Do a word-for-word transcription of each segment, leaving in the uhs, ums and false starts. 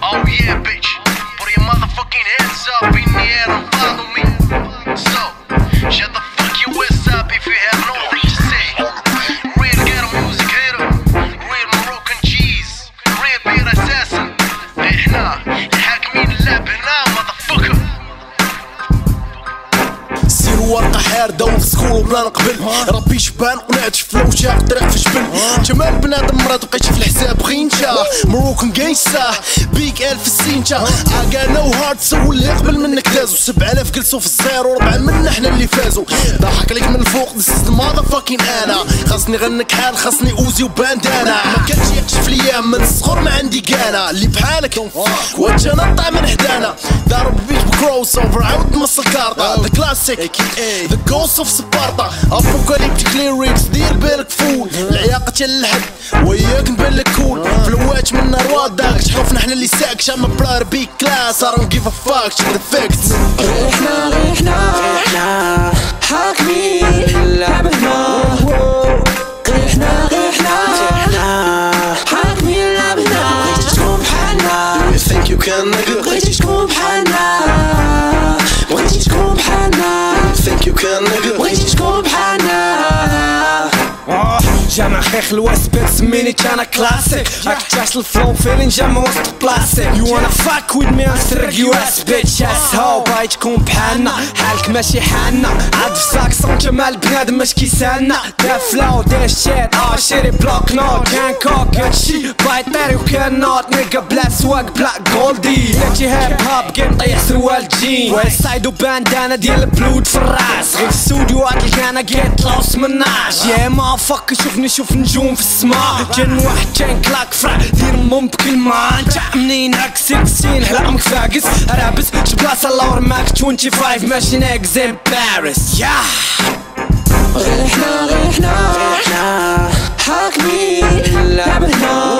Oh yeah, bitch. Put your motherfucking hands up in the air and follow me. So, shut the fuck your ass up if you have nothing to say. Real ghetto music hater, real Moroccan cheese, real beer assassin. احنا الحاكمين اللعبنا motherfucker. سيرو ورقة حاردة وفسكول وبلا نقبل ربي شبان قنعتش فلو شاق طريق في جبل جمال بنادم مرض بقيتش في الحساب غينشا مروكن جايسا بيك الف السينشا اكا نو هارد سول اللي قبل منك دازو سبع الاف جلسو في الزيرو وربعة منا حنا اللي فازو ضحك عليك من الفوق ذيس از ماذا فاكين انا خاصني غنك حال خاصني اوزي وباندانا ما كانش يكشف ليا من الصغر ما عندي كانا اللي بحالك واجا نطع من حدانا ضارب بيت بكروس اوفر عاود نص الكارطة ذا كلاسيك The Ghost of Sparta Apocalyptic lyrics دير بالك فول العياقة تلحد وياك نبان لك كول فلوات من نار داك شحوفنا حنا اللي ساكش اما بلار بيك كلاس I don't give a fuck check the facts ريحنا ريحنا ريحنا حاكمين اللعبة هنا ريحنا ريحنا ريحنا حاكمين اللعبة هنا بغيتي تكون بحالنا You think you can nigga بغيتي تكون بحالنا بغيتي تكون بحالنا Think you can nigga بغيتي تكون بحالنا جامع خيخ الواسبات سميني كان كلاسيك راك تاش الفلو فيلين جامع وسط بلاستيك You wanna fuck with me نسرق يو اس بيتش اس هاو باغي تكون بحالنا حالك ماشي حالنا عاد في ساكسون جمال بنادم ماش كيسالنا دا فلو دا شيت اه شيري بلوك نوت كان كوك هادشي باغي طيري وكان نوت نيكا بلا سواق بلا جولدي درتي هيب هاب كي نطيح سروال جين ويست سايد وباندانا ديال البلود في الراس غير في الاستوديو تلقانا جيت لوس مناش يا ما فك شوفني شوف نجوم في السما كان واحد كان كلاك فرع دير مم بكلمة انت منين هاك ستين حلامك فاقس رابس شبلاصة لور ماك خمسة وعشرين ماشي ناقز ان باريس ياه ريحنا ريحنا ريحنا حاكمين اللعبة هنا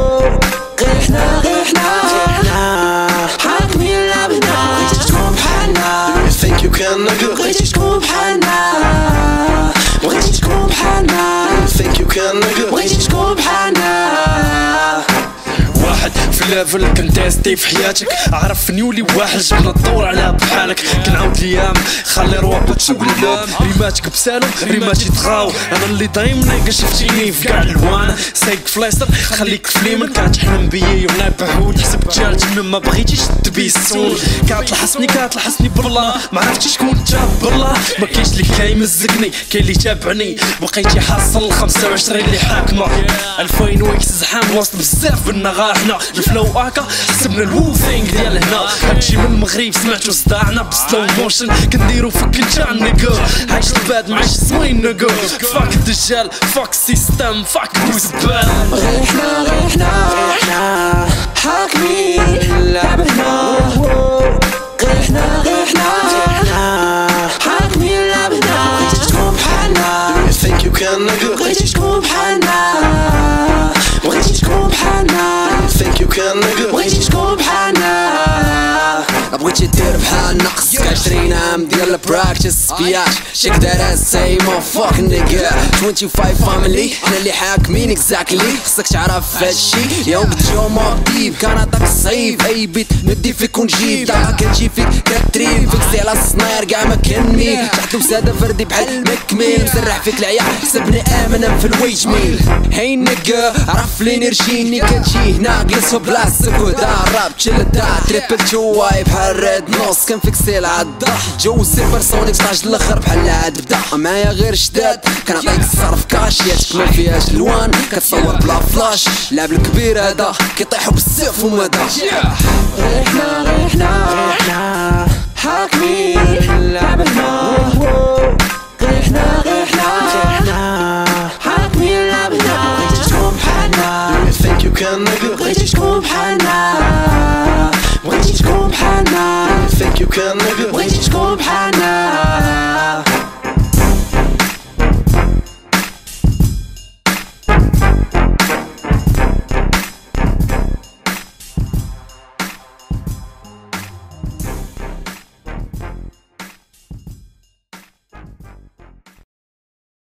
ريحنا ريحنا ريحنا حاكمين اللعبة هنا بغيتي تكون بحالنا You think you can nigga بغيتي تكون بحالنا بغيتي تكون بحالنا You think you can nigga بغيتي تكون بحالنا واحد في ليفل كنتيستي في حياتك عرفني ولي واحد جبنا الدور على بحالك كنعاود ليام خلي روابط تقلب ريماتك بسالو ريماتي تغاو انا اللي دايما شفتيني في كاع الوان سايق فليستر خليك فليمن كتحلم بيا وانا بعود حسب جالت ما بغيتيش تبيسون كتلحسني كتلحسني بالله ما عرفتش شكون انت بالله ما كاينش اللي كيمزقني كاين اللي تابعني بقيتي حاصل خمسة وعشرين اللي حاكمه ألفين ويكس زحام وسط بزاف بالنغا حنا الفلو هاكا حسبنا الووفينغ ديال هنا هادشي من المغرب سمعتو صداعنا بسلو موشن كنديرو فك الجان نيكو عايش الباد معيش زوين نيكو فاك الدجال فاك السيستم فاك بوزبال ريحنا ريحنا ريحنا حاكمين اللعبة هنا ريحنا ريحنا ريحنا حاكمين اللعبة هنا بغيتي تكون بحالنا You think you can nigga بغيتي تكون بحالنا بغيتي تكون بحالنا You think you can nigga بغيتي تكون بحالنا بغيتي دير بحالنا خصك عشرين عام ديال البراكتس بياش شيك دار ساي مو فوك نيجا خمسة وعشرين فاميلي حنا اللي حاكمين اكزاكتلي خصك تعرف هادشي يوم جو موتيف كان عطاك صعيب اي بيت ندي فيك ونجيب داك كنجي فيك كتريب فيكسي على الصناير كاع ما كنميك تحت وسادة فردي بحال مكميل مسرح فيك العيا حسبني امنا في الويج ميل هاي نيجا عرف لين رجيني كنجي هنا جلس بلاصتك ودا راب تشل دا تريبل جواي بحال ريد نص كنفيكسي العضة جو سيبر سونيك طاج الاخر بحال العاد بدا معايا غير شداد كنعطيك الصرف كاشياتك ما فيهاش الوان كتصور بلا فلاش اللعب الكبير هذا كيطيحوا بالسيف ومدى ريحنا ريحنا ريحنا حاكمين اللعبة هنا ريحنا ريحنا ريحنا حاكمين اللعبة هنا بغيتي تكون بحالنا You think you can nigga بغيتي تكون بحالنا بغيتي تكون بحالنا You think you can nigga بغيتي تكون بحالنا